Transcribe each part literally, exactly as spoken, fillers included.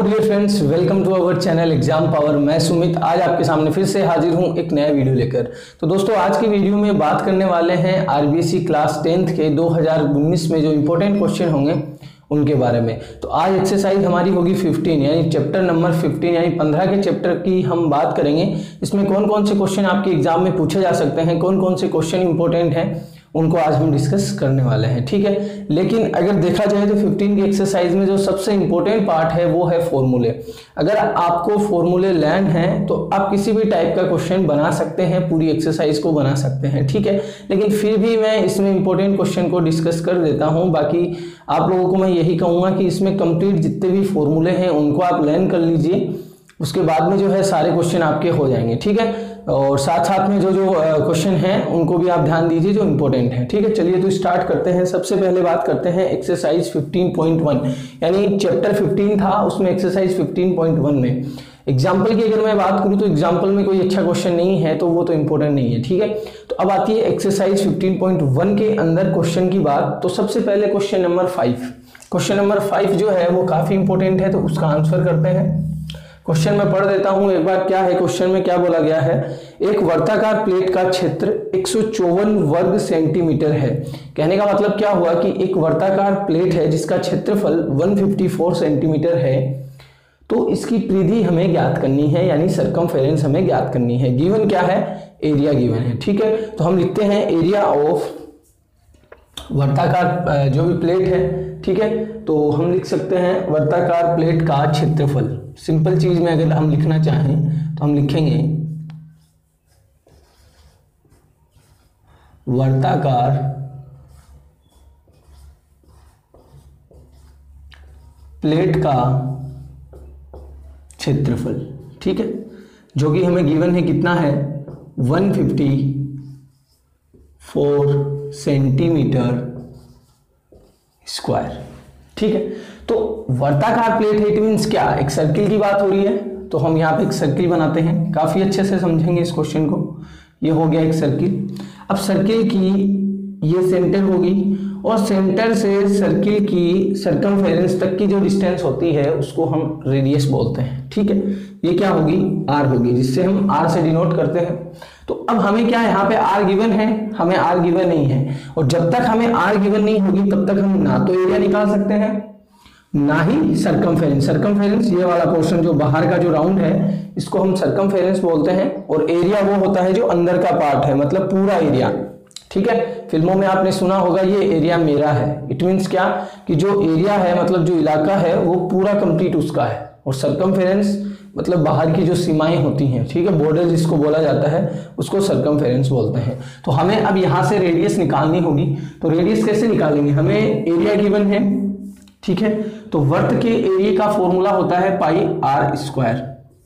Hello dear friends, welcome to our channel exam power. मैं सुमित आज आपके सामने फिर से हाजिर हूं एक नया वीडियो लेकर। तो दोस्तों आज की वीडियो में बात करने वाले हैं आरबीएसई क्लास टेंथ के दो हज़ार उन्नीस में जो इंपॉर्टेंट क्वेश्चन होंगे उनके बारे में। तो आज एक्सरसाइज हमारी होगी पंद्रह यानी चैप्टर नंबर पंद्रह यानी पंद्रह के चैप्टर की हम बात करेंगे। इसमें कौन कौन से क्वेश्चन आपके एग्जाम में पूछे जा सकते हैं, कौन कौन से क्वेश्चन इंपॉर्टेंट हैं, उनको आज हम डिस्कस करने वाले हैं। ठीक है, लेकिन अगर देखा जाए तो पंद्रह की एक्सरसाइज में जो सबसे इंपॉर्टेंट पार्ट है वो है फॉर्मूले। अगर आपको फॉर्मूले लर्न हैं तो आप किसी भी टाइप का क्वेश्चन बना सकते हैं, पूरी एक्सरसाइज को बना सकते हैं। ठीक है, लेकिन फिर भी मैं इसमें इंपॉर्टेंट क्वेश्चन को डिस्कस कर देता हूं। बाकी आप लोगों को मैं यही कहूंगा कि इसमें कंप्लीट जितने भी फॉर्मूले हैं उनको आप लर्न कर लीजिए, उसके बाद में जो है सारे क्वेश्चन आपके हो जाएंगे। ठीक है, और साथ साथ में जो जो क्वेश्चन हैं उनको भी आप ध्यान दीजिए जो इंपॉर्टेंट है। ठीक है, चलिए तो स्टार्ट करते हैं। सबसे पहले बात करते हैं एक्सरसाइज पंद्रह पॉइंट वन यानी चैप्टर पंद्रह था, उसमें एक्सरसाइज पंद्रह पॉइंट वन में एग्जाम्पल की अगर मैं बात करूं तो एग्जाम्पल में कोई अच्छा क्वेश्चन नहीं है तो वो तो इंपॉर्टेंट नहीं है। ठीक है, तो अब आती है एक्सरसाइज पंद्रह पॉइंट वन के अंदर क्वेश्चन की बात। तो सबसे पहले question number five question number five जो है वो काफी इंपॉर्टेंट है, तो उसका आंसर करते हैं। क्वेश्चन में पढ़ देता हूं एक बार क्या है। क्वेश्चन में क्या बोला गया है, एक वर्ताकार प्लेट का क्षेत्र एक सौ चौवन वर्ग सेंटीमीटर है। कहने का मतलब क्या हुआ कि एक वर्ताकार प्लेट है जिसका क्षेत्रफल एक सौ चौवन सेंटीमीटर है, तो इसकी परिधि हमें ज्ञात करनी है, यानी सरकमफेरेंस हमें ज्ञात करनी है। गिवन क्या है, एरिया गिवन है। ठीक है, तो हम लिखते हैं एरिया ऑफ वर्ताकार जो भी प्लेट है। ठीक है, तो हम लिख सकते हैं वर्ताकार प्लेट का क्षेत्रफल। सिंपल चीज में अगर हम लिखना चाहें तो हम लिखेंगे वर्ताकार प्लेट का क्षेत्रफल। ठीक है, जो कि हमें गिवन है कितना है, एक सौ चौवन सेंटीमीटर स्क्वायर। ठीक है, तो वर्ताकार प्लेट है, इट मींस क्या, एक सर्किल की बात हो रही है। तो हम यहाँ पे एक सर्किल बनाते हैं, काफी अच्छे से समझेंगे इस क्वेश्चन को। ये हो गया एक सर्किल। अब सर्किल की ये सेंटर होगी और सेंटर से सर्किल की सरकमफेरेंस तक की जो डिस्टेंस होती है उसको हम रेडियस बोलते हैं। ठीक है, ये क्या होगी, आर होगी, जिससे हम आर से डिनोट करते हैं। तो अब हमें क्या है, यहाँ पे आर गिवन है, हमें आर गिवन नहीं है, और जब तक हमें आर गिवन नहीं होगी तब तक हम ना तो एरिया निकाल सकते हैं ना ही सरकमफेरेंस। सरकमफेरेंस ये वाला पोर्शन जो बाहर का जो राउंड है इसको हम सरकमफेरेंस बोलते हैं, और एरिया वो होता है जो अंदर का पार्ट है, मतलब पूरा एरिया। ठीक है, फिल्मों में आपने सुना होगा ये एरिया मेरा है। इट मींस क्या कि जो एरिया है मतलब जो इलाका है वो पूरा कंप्लीट उसका है, और सरकमफेरेंस मतलब बाहर की जो सीमाएं होती हैं। ठीक है, बॉर्डर जिसको बोला जाता है उसको सरकमफेरेंस बोलते हैं। तो हमें अब यहां से रेडियस निकालनी होगी। तो रेडियस कैसे निकालेंगे, हमें एरिया गिवन है। ठीक है, तो वर्त के एरिया का फॉर्मूला होता है पाई आर स्क्वायर।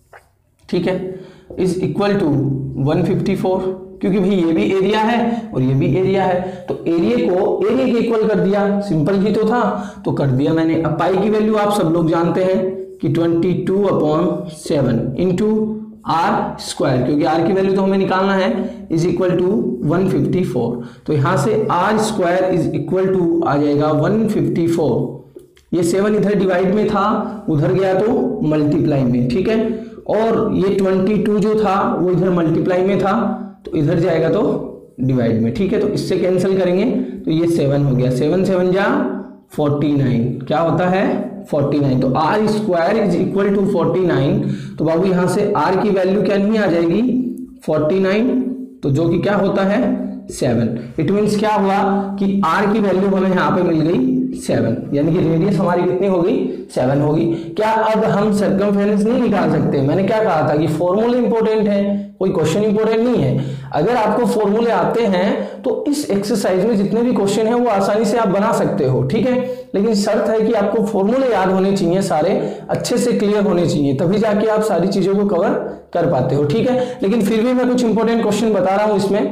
ठीक है, is equal to one fifty four, क्योंकि भाई ये भी एरिया है और ये भी एरिया है, तो एरिया को एरिया के इक्वल कर दिया। सिंपल ही तो था, तो कर दिया मैंने। अब पाई की वैल्यू आप सब लोग जानते हैं कि बाईस upon seven into R square, क्योंकि आर की वैल्यू तो हमें निकालना है, is equal to one fifty four. तो यहां से R square is equal to आ जाएगा वन फिफ्टी फोर। ये सेवन इधर डिवाइड में था, उधर गया तो मल्टीप्लाई में। ठीक है, और ये बाईस जो था वो इधर मल्टीप्लाई में था तो इधर जाएगा तो डिवाइड में। ठीक है, तो इससे कैंसिल करेंगे तो ये सेवन हो गया, सेवन सेवन जा फोर्टी नाइन, क्या होता है फोर्टी नाइन। तो R square is equal to forty nine. तो बाबू यहां से आर की वैल्यू क्या नहीं आ जाएगी, फोर्टी नाइन, तो जो कि क्या होता है सेवन। इट मींस क्या हुआ कि आर की वैल्यू हमें यहां पे मिल गई सेवन, यानी कि रेडियस हमारी कितनी होगी, सेवन होगी। क्या अब हम सरकमफेरेंस नहीं निकाल सकते, मैंने क्या कहा था कि फॉर्मूले इंपॉर्टेंट है, कोई क्वेश्चन इंपॉर्टेंट नहीं है। अगर आपको फॉर्मूले आते हैं तो इस एक्सरसाइज में जितने भी क्वेश्चन हैं वो आसानी से आप बना सकते हो। ठीक है, लेकिन शर्त है कि आपको फॉर्मूले याद होने चाहिए, सारे अच्छे से क्लियर होने चाहिए, तभी जाके आप सारी चीजों को कवर कर पाते हो। ठीक है, लेकिन फिर भी मैं कुछ इंपॉर्टेंट क्वेश्चन बता रहा हूं इसमें।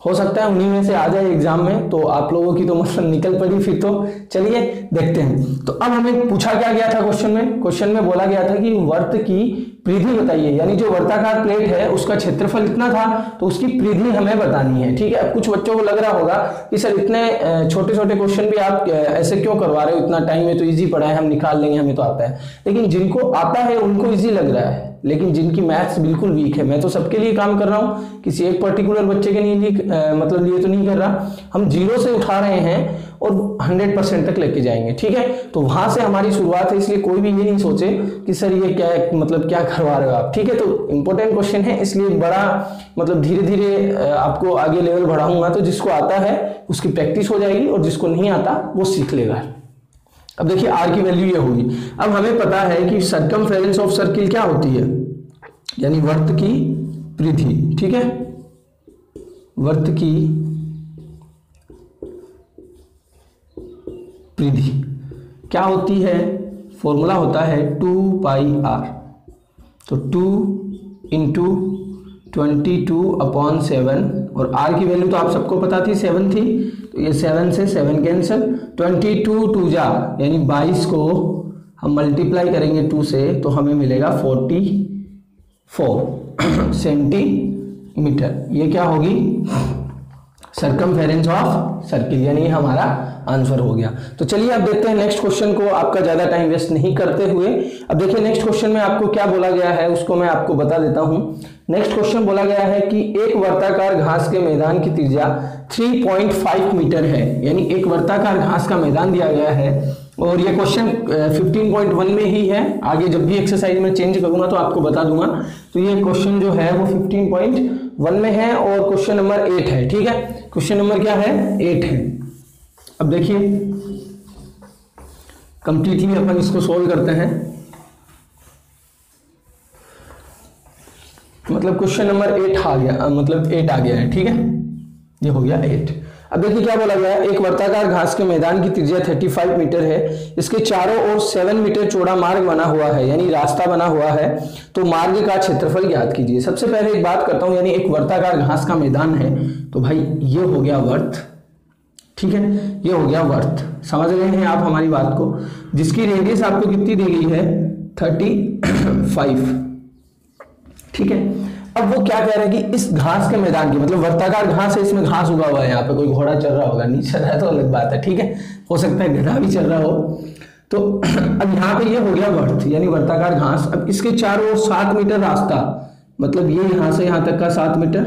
हो सकता है उन्हीं में से आ जाए एग्जाम में, तो आप लोगों की तो मतलब निकल पड़ी फिर तो। चलिए देखते हैं। तो अब हमें पूछा क्या गया था क्वेश्चन में, क्वेश्चन में बोला गया था कि वर्त की परिधि बताइए, यानी जो वर्ताकार प्लेट है उसका क्षेत्रफल इतना था तो उसकी परिधि हमें बतानी है। ठीक है, अब कुछ बच्चों को लग रहा होगा कि सर इतने छोटे छोटे क्वेश्चन भी आप ऐसे क्यों करवा रहे हो, इतना टाइम में तो इजी पढ़ा है, हम निकाल लेंगे, हमें तो आता है। लेकिन जिनको आता है उनको इजी लग रहा है, लेकिन जिनकी मैथ्स बिल्कुल वीक है, मैं तो सबके लिए काम कर रहा हूँ, किसी एक पर्टिकुलर बच्चे के लिए मतलब लिए तो नहीं कर रहा, हम जीरो से उठा रहे हैं और हंड्रेड परसेंट तक लेके जाएंगे। ठीक है, तो वहां से हमारी शुरुआत है, इसलिए कोई भी ये नहीं सोचे कि सर ये क्या मतलब क्या करवा रहे हो आप। ठीक है, तो इंपॉर्टेंट क्वेश्चन है, इसलिए बड़ा मतलब धीरे धीरे आपको आगे लेवल बढ़ाऊंगा, तो जिसको आता है उसकी प्रैक्टिस हो जाएगी और जिसको नहीं आता वो सीख लेगा। अब देखिए आर की वैल्यू ये होगी। अब हमें पता है कि सर्कमफेरेंस ऑफ सर्किल क्या होती है, यानी वर्त की परिधि। ठीक है, वर्त की परिधि क्या होती है, फॉर्मूला होता है टू पाई आर। तो two into twenty two upon seven, और आर की वैल्यू तो आप सबको पता थी, सेवन थी, तो ये सेवन से seven cancel, twenty two two जा यानी बाईस को हम मल्टीप्लाई करेंगे टू से तो हमें मिलेगा फोर्टी फोर सेंटीमीटर। ये क्या होगी, सर्कमफेरेंस ऑफ सर्किल, यानी हमारा आंसर हो गया। तो चलिए अब देखते हैं नेक्स्ट क्वेश्चन को, आपका ज्यादा टाइम वेस्ट नहीं करते हुए। अब देखिए नेक्स्ट क्वेश्चन में आपको क्या बोला गया है उसको मैं आपको बता देता हूं। नेक्स्ट क्वेश्चन बोला गया है कि एक वर्ताकार घास के मैदान की त्रिज्या थ्री पॉइंट फाइव मीटर है, यानी एक वर्ताकार घास का मैदान दिया गया है, और ये क्वेश्चन फिफ्टीन पॉइंट वन में ही है, आगे जब भी एक्सरसाइज में चेंज करूंगा तो आपको बता दूंगा। तो ये क्वेश्चन जो है वो फिफ्टीन पॉइंट वन में है और क्वेश्चन नंबर एट है। ठीक है, क्वेश्चन नंबर क्या है, एट है। अब देखिए कंप्लीटली अपन इसको सोल्व करते हैं, मतलब क्वेश्चन नंबर एट आ गया, मतलब एट आ गया है। ठीक है, ये हो गया एट। अब देखिए क्या बोला गया है, एक वर्ताकार घास के मैदान की त्रिज्या पैंतीस मीटर है, इसके चारों ओर सात मीटर चौड़ा मार्ग बना हुआ है, यानी रास्ता बना हुआ है, तो मार्ग का क्षेत्रफल ज्ञात कीजिए। सबसे पहले एक बात करता हूं, यानी एक वर्ताकार घास का मैदान है, तो भाई ये हो गया वर्त। ठीक है, ये हो गया वर्त, समझ रहे हैं आप हमारी बात को, जिसकी रेडियस आपको कितनी दी गई है, पैंतीस। ठीक है, अब वो क्या कह रहे हैं कि इस घास के मैदान की, मतलब वर्ताकार घास है, इसमें घास उगा हुआ है, यहाँ पे कोई घोड़ा चल रहा होगा, नहीं चल रहा है तो अलग बात है। ठीक है, हो सकता है गधा भी चल रहा हो। तो अब यहाँ पे ये हो गया वर्त, यानी वर्ताकार घास। अब इसके चारों ओर सात मीटर रास्ता, मतलब ये यहाँ से यहाँ तक का सात मीटर,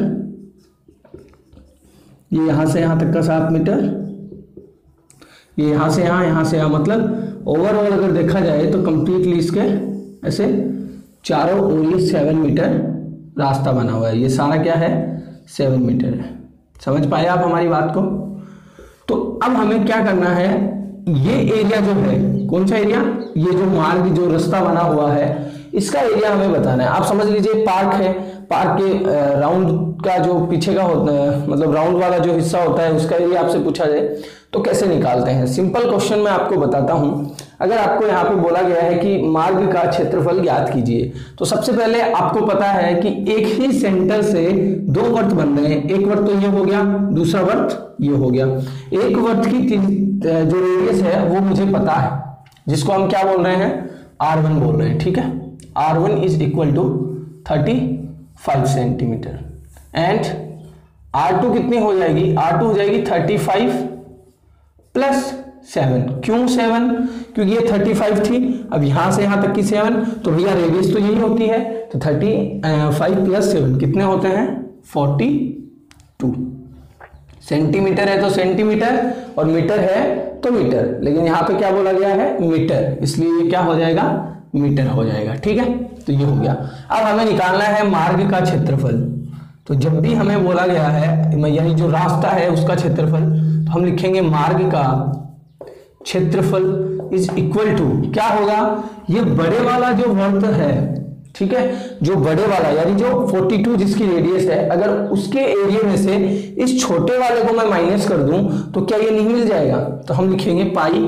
ये यहाँ से यहाँ तक का सात मीटर, ये यहाँ से यहाँ, यहाँ से यहाँ, मतलब ओवरऑल अगर देखा जाए तो कंप्लीटली इसके ऐसे चारों ओर ये सेवन मीटर रास्ता बना हुआ है। ये सारा क्या है, सेवन मीटर है। समझ पाए आप हमारी बात को। तो अब हमें क्या करना है, ये एरिया जो है, कौन सा एरिया, ये जो मार्ग जो रास्ता बना हुआ है इसका एरिया हमें बताना है। आप समझ लीजिए पार्क है, पार्क के राउंड का जो पीछे का होता है, मतलब राउंड वाला जो हिस्सा होता है उसका एरिया आपसे पूछा जाए तो कैसे निकालते हैं। सिंपल क्वेश्चन मैं आपको बताता हूं। अगर आपको यहाँ पे बोला गया है कि मार्ग का क्षेत्रफल ज्ञात कीजिए, तो सबसे पहले आपको पता है कि एक ही सेंटर से दो वर्त बन रहे हैं। एक वर्त तो ये हो गया, दूसरा वर्त ये हो गया। एक वर्त की जो रेडियस है वो मुझे पता है, जिसको हम क्या बोल रहे हैं, आर वन बोल रहे हैं। ठीक है, R one is equal to thirty five centimetre and R two कितनी हो जाएगी, आर टू हो जाएगी थर्टी फाइव प्लस सेवन। क्यों सेवन, क्योंकि ये थर्टी फाइव थी, अब यहां से यहां तक की सेवन, तो भैया रेडियस तो यही होती है, तो थर्टी फाइव प्लस सेवन कितने होते हैं, फोर्टी टू। सेंटीमीटर है तो सेंटीमीटर और मीटर है तो मीटर, लेकिन यहां पे क्या बोला गया है, मीटर, इसलिए ये क्या हो जाएगा, मीटर हो जाएगा। ठीक है, तो ये हो गया। अब हमें निकालना है मार्ग का क्षेत्रफल। तो जब भी हमें बोला गया है, यानी जो रास्ता है उसका क्षेत्रफल, तो हम लिखेंगे मार्ग का क्षेत्रफल इज इक्वल टू, क्या होगा, ये बड़े वाला जो वर्त है, ठीक है, जो बड़े वाला यानी जो बयालीस जिसकी रेडियस है, अगर उसके एरिया में से इस छोटे वाले को मैं माइनस कर दूं तो क्या ये नहीं मिल जाएगा, तो हम लिखेंगे पाई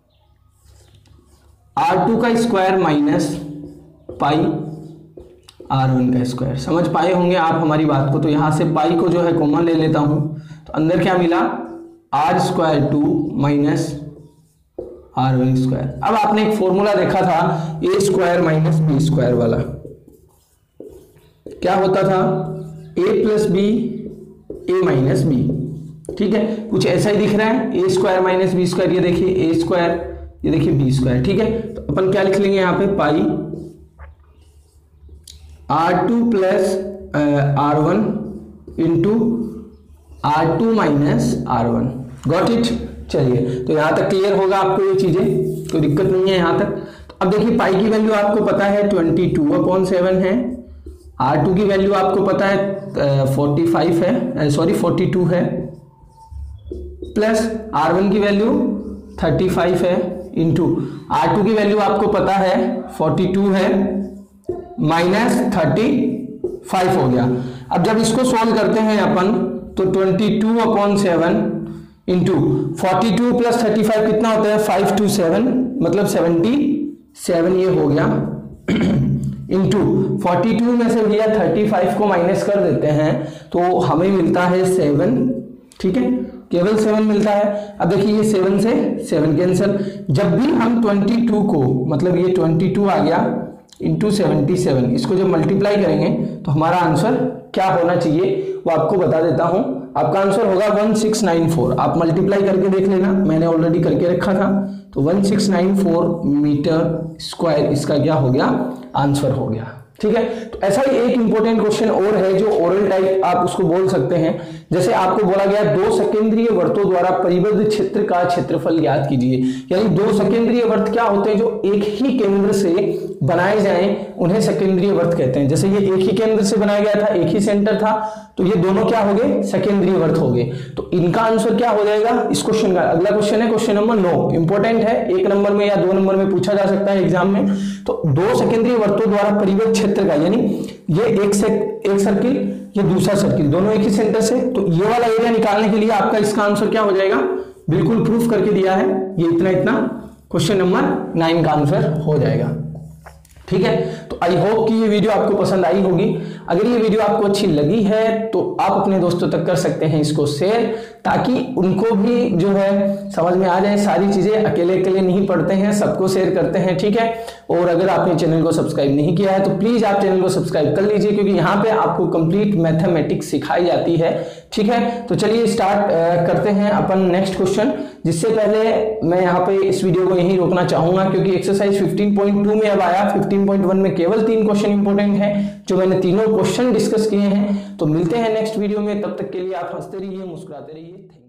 आर टू का square minus pi R one का स्क्वायर। समझ पाए होंगे आप हमारी बात को। तो यहाँ से पाई को जो है कॉमन ले लेता हूँ, तो अंदर क्या मिला, R square two minus R one square. अब आपने एक फॉर्मूला देखा था A square minus B square वाला, क्या होता था, A plus B A minus B, ठीक है, कुछ ऐसा ही दिख रहा है, A square minus B square, ये देखिए ए स्क्वायर, ये देखिए बी स्क्वायर, ठीक है। तो अपन क्या लिख लेंगे यहाँ पे, pi R two plus R one into R two minus R one. Got it. चलिए, तो यहां तक क्लियर होगा आपको ये चीजें, कोई दिक्कत नहीं है यहां तक। तो अब देखिए पाई की वैल्यू आपको पता है ट्वेंटी टू अपॉन सेवन है, आर टू की वैल्यू आपको पता है फोर्टी फाइव है, सॉरी फोर्टी टू है, प्लस आर वन की वैल्यू थर्टी फाइव है, इंटू आर टू की वैल्यू आपको पता है फोर्टी टू है, माइनस थर्टी फाइव हो गया। अब जब इसको सॉल्व करते हैं अपन, तो twenty two upon seven into forty two plus thirty five कितना होता है, फाइव टू सेवन, मतलब सेवेंटी सेवन ये हो गया, इंटू फोर्टी टू में से भैया थर्टी फाइव को माइनस कर देते हैं तो हमें मिलता है सेवन, ठीक है, केवल सेवन मिलता है। अब देखिए ये सेवन से सेवन कैंसिल, जब भी हम ट्वेंटी टू को, मतलब ये ट्वेंटी टू आ गया इंटू सेवेंटी सेवन, इसको जब मल्टीप्लाई करेंगे तो हमारा आंसर क्या होना चाहिए वो आपको बता देता हूं। आपका आंसर होगा वन सिक्स नाइन फोर। आप मल्टीप्लाई करके देख लेना, मैंने ऑलरेडी करके रखा था। तो one six nine four metre square इसका क्या हो गया, आंसर हो गया, ठीक है। तो ऐसा ही एक इंपॉर्टेंट क्वेश्चन और है जो ओरल टाइप आप उसको बोल सकते हैं। जैसे आपको बोला गया दो सकेंद्रीय वर्तों द्वारा परिबद्ध क्षेत्र का क्षेत्रफल ज्ञात कीजिए। यानी दो सकेंद्रीय वर्त क्या होते हैं, जो एक ही केंद्र से बनाए जाएं उन्हें सकेंद्रीय वर्त कहते हैं। जैसे ये एक ही केंद्र से बनाया गया था, एक ही सेंटर था, तो ये दोनों क्या हो गए, सकेंद्रीय वर्त हो गए। तो इनका आंसर क्या हो जाएगा इस क्वेश्चन का। अगला क्वेश्चन है क्वेश्चन नंबर नौ, इंपॉर्टेंट है, एक नंबर में या दो नंबर में पूछा जा सकता है एग्जाम में। तो दो सकेंद्रीय वर्तों द्वारा परिबद्ध क्षेत्र का, यानी ये एक से एक सर्किल, ये दूसरा सर्किल, दोनों एक ही सेंटर से, तो ये वाला एरिया निकालने के लिए आपका इसका आंसर क्या हो जाएगा, बिल्कुल प्रूफ करके दिया है, ये इतना इतना क्वेश्चन नंबर नाइन का आंसर हो जाएगा, ठीक है। तो आई होप कि ये वीडियो आपको पसंद आई होगी। अगर ये वीडियो आपको अच्छी लगी है तो आप अपने दोस्तों तक कर सकते हैं इसको शेयर, ताकि उनको भी जो है समझ में आ जाए सारी चीजें। अकेले अकेले नहीं पढ़ते हैं, सबको शेयर करते हैं, ठीक है। और अगर आपने चैनल को सब्सक्राइब नहीं किया है तो प्लीज आप चैनल को सब्सक्राइब कर लीजिए, क्योंकि यहाँ पे आपको कंप्लीट मैथमेटिक्स सिखाई जाती है, ठीक है। तो चलिए स्टार्ट करते हैं अपन नेक्स्ट क्वेश्चन। जिससे पहले मैं यहाँ पे इस वीडियो को यहीं रोकना चाहूंगा, क्योंकि एक्सरसाइज फिफ्टीन पॉइंट टू में अब आया, फिफ्टीन पॉइंट वन में केवल तीन क्वेश्चन इंपॉर्टेंट हैं, जो मैंने तीनों क्वेश्चन डिस्कस किए हैं। तो मिलते हैं नेक्स्ट वीडियो में, तब तक के लिए आप हंसते रहिए, मुस्कुराते रहिए।